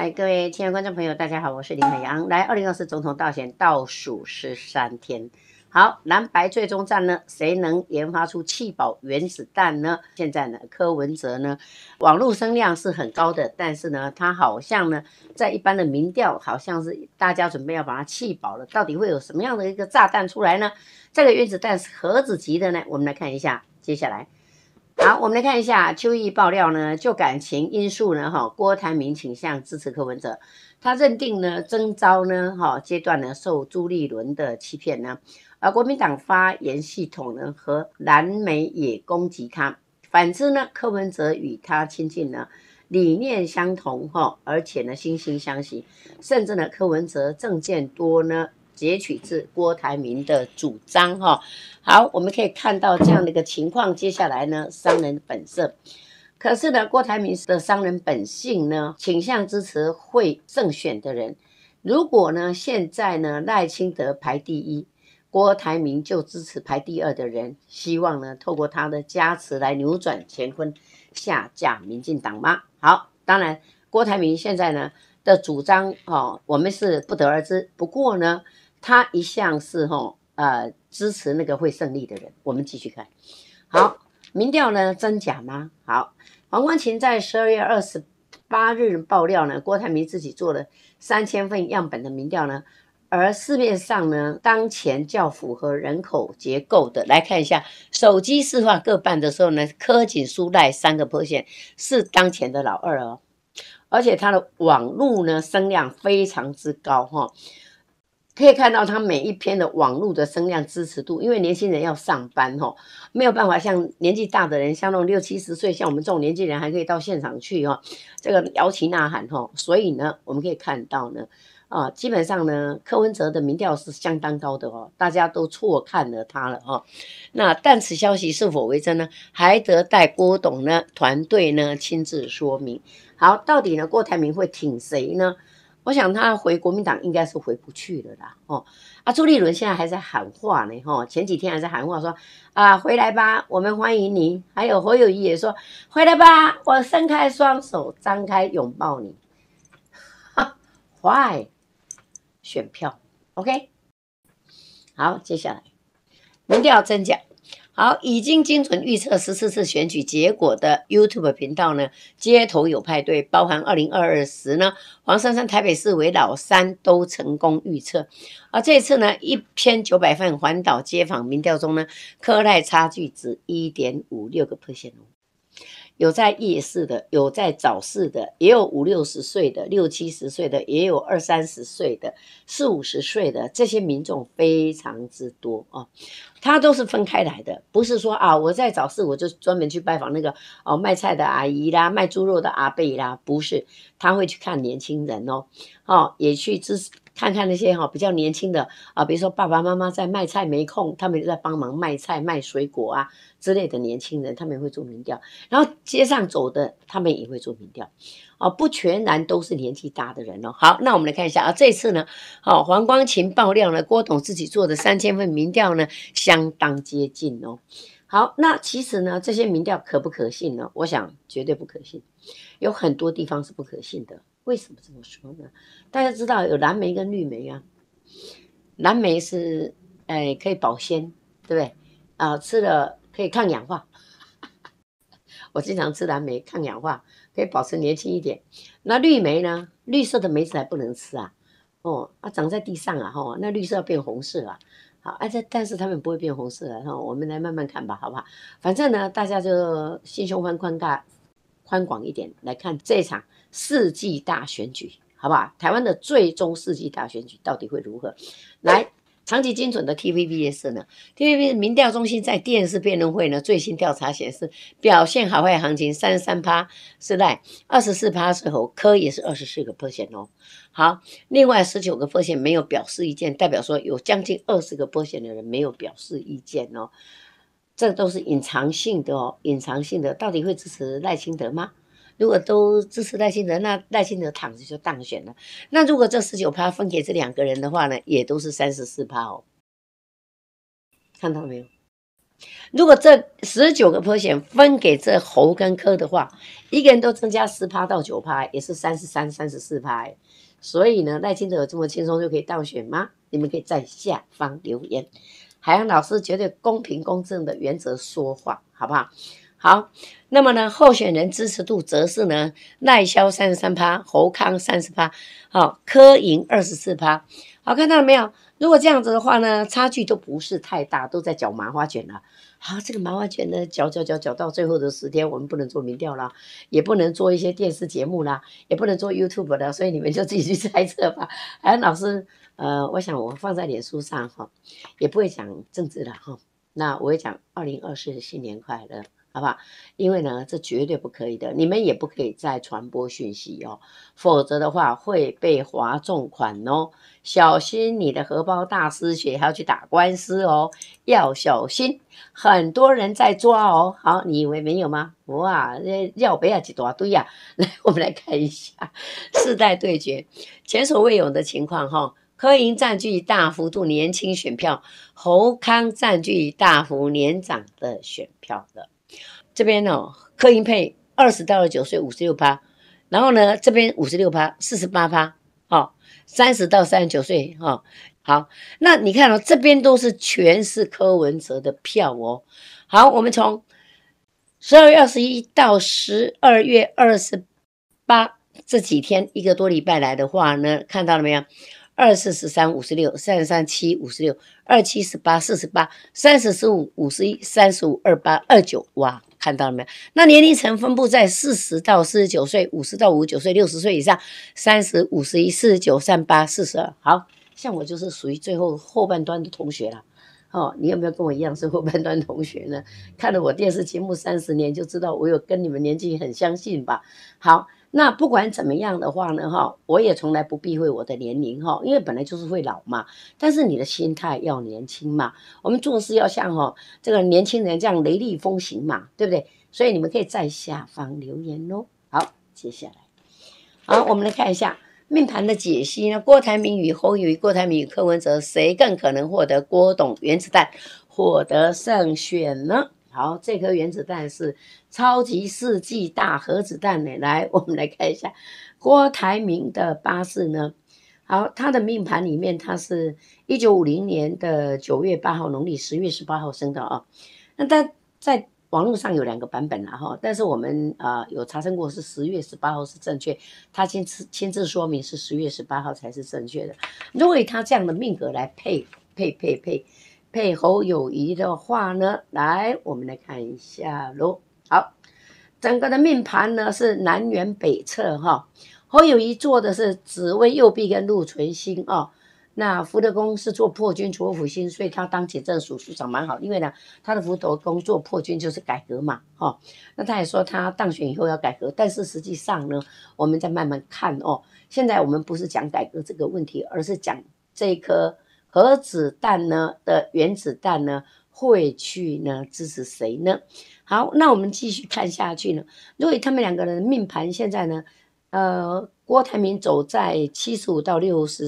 来，各位亲爱的观众朋友，大家好，我是林海洋。来，2024总统大选倒数13天。好，蓝白最终战呢，谁能研发出气保原子弹呢？现在呢，柯文哲呢，网络声量是很高的，但是呢，他好像呢，在一般的民调，好像是大家准备要把它气保了。到底会有什么样的一个炸弹出来呢？这个原子弹是何子级的呢？我们来看一下，接下来。好，我们来看一下邱毅爆料呢，就感情因素呢，郭台铭倾向支持柯文哲，他认定呢征召呢，阶段呢受朱立伦的欺骗呢，而国民党发言系统呢和蓝媒也攻击他，反之呢柯文哲与他亲近呢，理念相同而且呢惺惺相惜，甚至呢柯文哲政见多呢。截取自郭台铭的主张好，我们可以看到这样的一个情况。接下来呢，商人本色，可是呢，郭台铭的商人本性呢，倾向支持会胜选的人。如果呢，现在呢赖清德排第一，郭台铭就支持排第二的人，希望呢透过他的加持来扭转乾坤，下架民进党吗？好，当然郭台铭现在呢的主张我们是不得而知。不过呢。他一向是支持那个会胜利的人。我们继续看。好，民调呢真假吗？好，黄光芹在12月28日爆料呢，郭台铭自己做了3000份样本的民调呢，而市面上呢当前较符合人口结构的，来看一下手机市话各半的时候呢，柯景苏赖3%是当前的老二哦，而且他的网路呢声量非常之高可以看到他每一篇的网络的声量支持度，因为年轻人要上班没有办法像年纪大的人，像那种60、70岁，像我们这种年纪人还可以到现场去这个摇旗呐喊所以呢，我们可以看到呢，基本上呢，柯文哲的民调是相当高的大家都错看了他了那但此消息是否为真呢？还得待郭董呢团队呢亲自说明。好，到底呢郭台铭会挺谁呢？我想他回国民党应该是回不去了啦朱立伦现在还在喊话呢前几天还在喊话说回来吧，我们欢迎你。还有侯友宜也说回来吧，我伸开双手，张开拥抱你。Why？ 选票 OK。 好，接下来民调真假。好，已经精准预测14次选举结果的 YouTube 频道呢，街头有派对，包含2022时呢，黄珊珊台北市为老三都成功预测。而这次呢，1900份环岛街访民调中呢，柯赖差距只 1.56%有在夜市的，有在早市的，也有50、60岁的，60、70岁的，也有20、30岁的，40、50岁的，这些民众非常之多他都是分开来的，不是说我在早市我就专门去拜访那个卖菜的阿姨啦，卖猪肉的阿伯啦，不是，他会去看年轻人也去看看那些比较年轻的比如说爸爸妈妈在卖菜没空，他们就在帮忙卖菜卖水果之类的年轻人，他们也会做民调，然后街上走的他们也会做民调不全然都是年纪大的人好，那我们来看一下这次呢黄光芹爆料呢，郭董自己做的3000份民调呢相当接近好，那其实呢这些民调可不可信呢？我想绝对不可信，有很多地方是不可信的。为什么这么说呢？大家知道有蓝莓跟绿莓蓝莓是可以保鲜，对不对吃了可以抗氧化我经常吃蓝莓，抗氧化，可以保持年轻一点。那绿莓呢？绿色的梅子还不能吃长在地上那绿色要变红色好但是它们不会变红色我们来慢慢看吧，好不好？反正呢，大家就心胸宽广一点来看这场世纪大选举，好不好？台湾的最终世纪大选举到底会如何？来，长期精准的 TVBS 呢 ，TVBS 民调中心在电视辩论会呢最新调查显示，表现好坏行情33%是赖，24%是侯，柯也是24%好，另外19%没有表示意见，代表说有将近20%的人没有表示意见这都是隐藏性的隐藏性的，到底会支持赖清德吗？如果都支持赖清德，那赖清德躺着就当选了。那如果这19%分给这2个人的话呢，也都是34%看到没有？ 如果这19% 分给这侯跟柯的话，一个人都增加10%到9%，也是33、34%。所以呢，赖清德有这么轻松就可以当选吗？你们可以在下方留言。海洋老师绝对公平公正的原则说话，好不好？好，那么呢，候选人支持度则是呢，赖萧33%，侯康30%，好，柯盈24%。好，看到了没有？如果这样子的话呢，差距都不是太大，都在搅麻花卷了。好，这个麻花卷呢，搅到最后的10天，我们不能做民调啦，也不能做一些电视节目啦，也不能做 YouTube 的，所以你们就自己去猜测吧。海洋老师，我想我放在脸书上哈，也不会讲政治了哈，那我会讲2024新年快乐。好不好？因为呢，这绝对不可以的，你们也不可以再传播讯息哦，否则的话会被划重款哦，小心你的荷包大失血，还要去打官司哦，要小心，很多人在抓哦。好，你以为没有吗？哇，要不要几大堆呀？来，我们来看一下世代对决，前所未有的情况哈。柯盈占据大幅度年轻选票，侯康占据大幅年长的选票的。这边哦，柯盈配20到29岁56%，然后呢，这边56%、48%，哦，30到39岁，哦，好，那你看哦，这边都是全是柯文哲的票哦。好，我们从12月21到12月28这几天1个多礼拜来的话呢，看到了没有？24、13、56、33、7、56、27、18、48、30、15、51、35、28、29，哇！看到了没有？那年龄层分布在40到49岁、50到59岁、60岁以上、30、51、49、38、42。好，像我就是属于最后半端的同学了。哦，你有没有跟我一样是后半段同学呢？看了我电视节目30年，就知道我有跟你们年纪很相近吧？好，那不管怎么样的话呢，哈，我也从来不避讳我的年龄哈，因为本来就是会老嘛。但是你的心态要年轻嘛，我们做事要像这个年轻人这样雷厉风行嘛，对不对？所以你们可以在下方留言哦。好，接下来，好，我们来看一下。命盘的解析呢？郭台铭与侯友宜、郭台铭与柯文哲，谁更可能获得郭董原子弹获得胜选呢？好，这颗原子弹是超级世纪大核子弹呢。来，我们来看一下郭台铭的八字呢。好，他的命盘里面，他是1950年的9月8号，农历10月18号生的啊。那他在网络上有2个版本啦哈，但是我们有查证过是10月18号是正确，他亲自说明是10月18号才是正确的。如果以他这样的命格来配侯友宜的话呢，来我们来看一下咯。好，整个的命盘呢是南辕北辙哈。侯友宜做的是紫微右弼跟禄存星哦。那福德宫是做破军左辅星，所以他当检正署署长蛮好，因为呢，他的福德宫做破军就是改革嘛，哈。那他也说他当选以后要改革，但是实际上呢，我们再慢慢看哦。现在我们不是讲改革这个问题，而是讲这颗核子弹呢的原子弹呢会去呢支持谁呢？好，那我们继续看下去呢。如果他们2个人命盘现在呢？郭台铭走在75到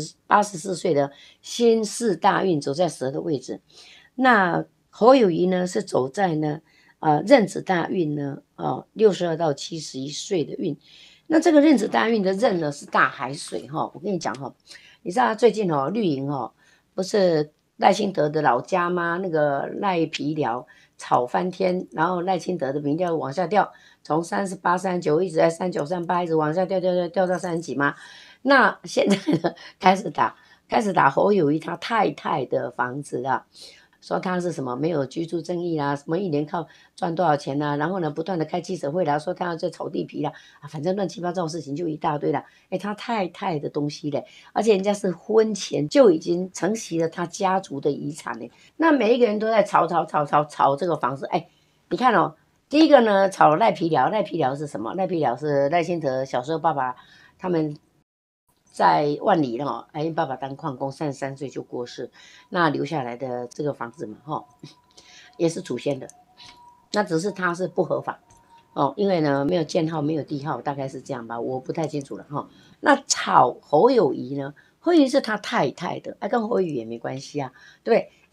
84岁的辛巳大运，走在蛇的位置。那侯友宜呢是走在呢壬子大运呢62到71岁的运。那这个壬子大运的壬呢是大海水哈，我跟你讲哈，你知道最近绿营不是赖清德的老家吗？那个赖皮寮吵翻天，然后赖清德的民调往下掉。从38、39一直在39、38一直往下掉到30几嘛。那现在呢，开始打侯友宜他太太的房子了，说他是什么没有居住正义啦，什么1年靠赚多少钱啦，然后呢不断的开记者会啦，说他要在炒地皮啦，反正乱七八糟的事情就一大堆了。他太太的东西嘞，而且人家是婚前就已经承袭了他家族的遗产嘞。那每一个人都在炒这个房子，你看哦。第一个呢，炒赖皮寮。赖皮寮是什么？赖皮寮是赖清德小时候爸爸他们在万里因为爸爸当矿工，33岁就过世，那留下来的这个房子嘛，也是祖先的，那只是他是不合法因为呢没有建号，没有地号，大概是这样吧，我不太清楚了那炒侯友宜呢？侯友宜是他太太的，跟侯友宜也没关系啊，对不对？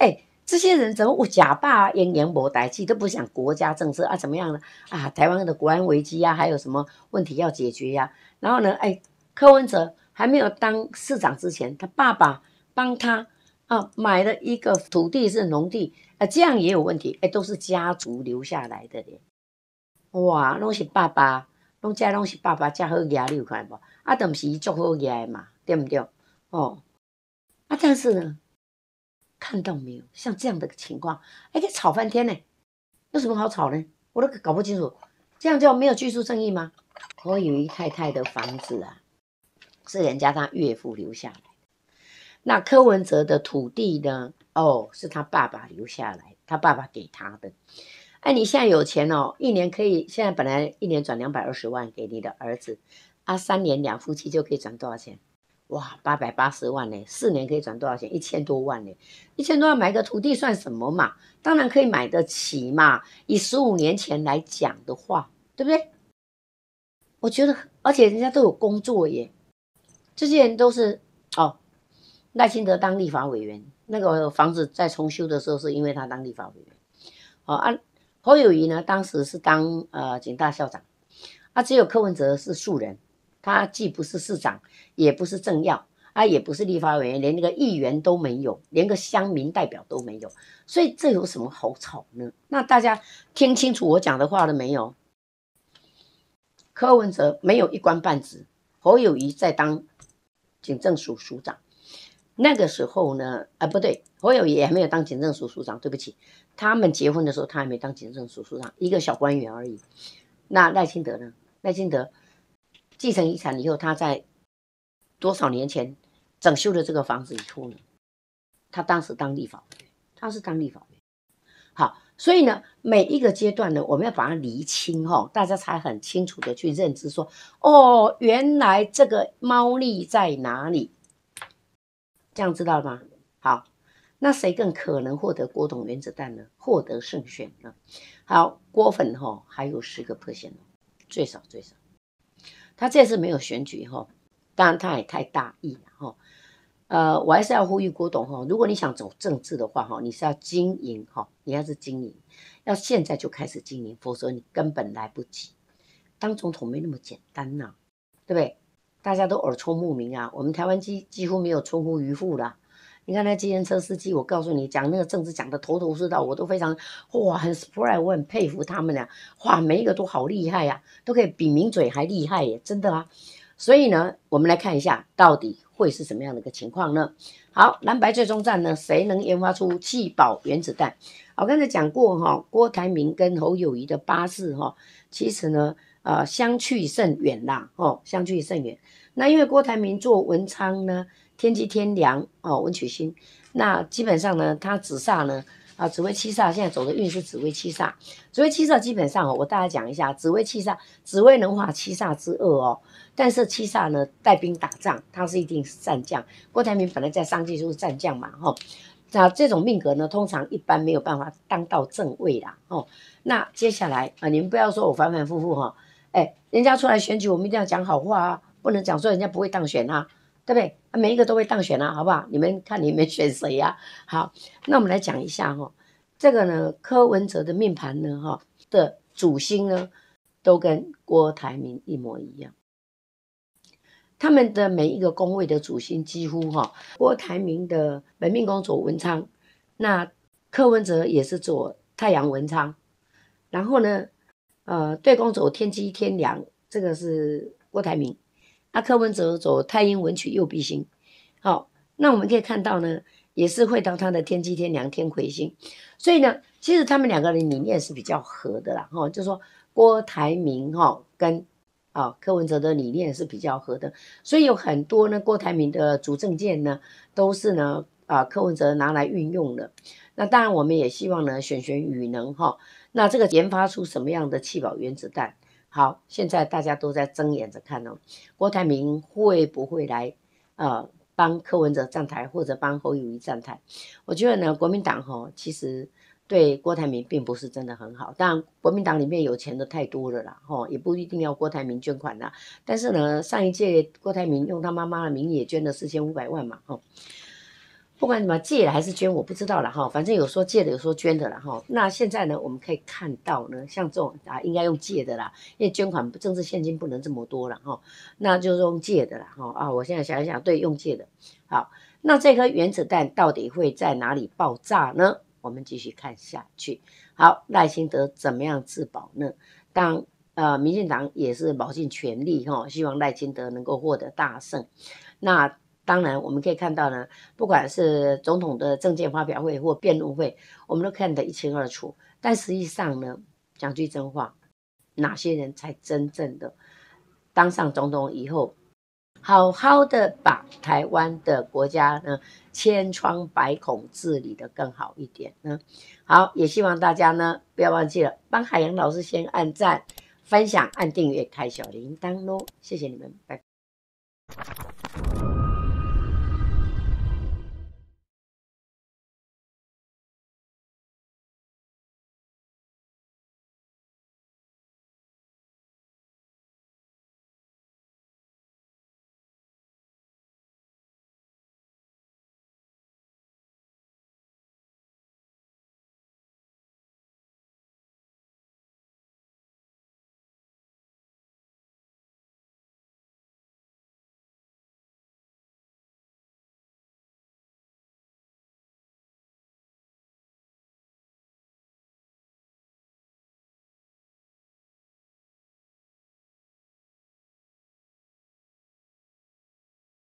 这些人怎么假霸燕言无代志，都不想国家政策啊？怎么样呢？啊，台湾的国安危机啊，还有什么问题要解决呀、然后呢，哎，柯文哲还没有当市长之前，他爸爸帮他买了一个土地是农地，这样也有问题，哎，都是家族留下来的咧。哇，拢是爸爸，拢是爸爸遮好压，你有看无？啊，都毋是伊足好压的嘛，对不对？哦，但是呢，看到没有，像这样的情况，哎，给吵翻天呢，有什么好吵呢？我都搞不清楚，这样就没有居住正义吗？侯友宜太太的房子啊，是人家他岳父留下来的。那柯文哲的土地呢？哦，是他爸爸留下来，他爸爸给他的。哎，你现在有钱哦，一年可以，现在本来一年转220万给你的儿子，3年两夫妻就可以转多少钱？哇，880万呢，4年可以转多少钱？1000多万呢，1000多万买个土地算什么嘛？当然可以买得起嘛。以15年前来讲的话，对不对？我觉得，而且人家都有工作耶，这些人都是赖清德当立法委员，那个房子在重修的时候，是因为他当立法委员。侯友宜呢，当时是当警大校长，只有柯文哲是素人，他既不是市长，也不是政要，也不是立法委员，连那个议员都没有，连个乡民代表都没有，所以这有什么好吵呢？那大家听清楚我讲的话了没有？柯文哲没有一官半职，侯友宜在当警政署署长。那个时候呢，不对，侯友宜也还没有当警政署署长，对不起，他们结婚的时候他还没当警政署署长，一个小官员而已。那赖清德呢？赖清德继承遗产以后，他在多少年前整修了这个房子以后呢，他当时当立法委员，他是当立法委员。好，所以呢，每一个阶段呢，我们要把它厘清大家才很清楚的去认知说，原来这个猫腻在哪里，这样知道了吗？好，那谁更可能获得郭董原子弹呢？获得胜选呢？好，郭粉还有10%最少。他这次没有选举当然他也太大意了我还是要呼吁郭董如果你想走政治的话你是要经营你要是经营，要现在就开始经营，否则你根本来不及。当总统没那么简单呐，对不对？大家都耳聪目明啊，我们台湾几乎没有春乎渔夫啦。你看那计程车司机，我告诉你，讲那个政治讲的头头是道，我都非常很 surprise， 我很佩服他们俩，每一个都好厉害呀，都可以比名嘴还厉害耶，真的啊。所以呢，我们来看一下，到底会是什么样的一个情况呢？好，蓝白最终战呢，谁能研发出气保原子弹？我刚才讲过郭台铭跟侯友宜的八字其实呢，相去甚远啦，相去甚远。那因为郭台铭做文昌呢，天机天梁文曲星，那基本上呢，他子煞呢。紫微七煞现在走的运是紫微七煞，紫微七煞基本上我大家讲一下，紫微七煞，紫微能化七煞之恶但是七煞呢带兵打仗，他是一定是战将。郭台铭本来在商界就是战将嘛那这种命格呢，通常一般没有办法当到正位啦那接下来你们不要说我反反复复人家出来选举，我们一定要讲好话不能讲说人家不会当选对不对？每一个都会当选好不好？你们看你们选谁好，那我们来讲一下这个呢，柯文哲的命盘呢的主星呢，都跟郭台铭一模一样。他们的每一个宫位的主星几乎郭台铭的本命宫走文昌，那柯文哲也是走太阳文昌，然后呢，对宫走天机天梁，这个是郭台铭。柯文哲走太阴文曲右弼星，那我们可以看到呢，也是会到他的天机天梁天魁星，所以呢，其实他们两个人理念是比较合的啦，就是说郭台铭跟柯文哲的理念是比较合的，所以有很多呢郭台铭的主政见呢，都是呢柯文哲拿来运用的。那当然我们也希望呢选与能那这个研发出什么样的气保原子弹？好，现在大家都在睁眼着看郭台铭会不会来帮柯文哲站台，或者帮侯友宜站台？我觉得呢，国民党其实对郭台铭并不是真的很好。当然，国民党里面有钱的太多了啦也不一定要郭台铭捐款啦。但是呢，上一届郭台铭用他妈妈的名义也捐了4500万嘛不管怎么借了还是捐，我不知道了哈。反正有说借的，有说捐的了哈。那现在呢，我们可以看到呢，像这种啊，应该用借的啦，因为捐款政治现金不能这么多了哈。那就是用借的啦哈啊。我现在想一想，对，用借的。好，那这颗原子弹到底会在哪里爆炸呢？我们继续看下去。好，赖清德怎么样自保呢？当民进党也是卯尽全力哈，希望赖清德能够获得大胜。那当然，我们可以看到呢，不管是总统的政见发表会或辩论会，我们都看得一清二楚。但实际上呢，讲句真话，哪些人才真正的当上总统以后，好好的把台湾的国家呢千疮百孔治理的更好一点呢？好，也希望大家呢不要忘记了帮海洋老师先按赞、分享、按订阅、开小铃铛咯，谢谢你们，拜拜。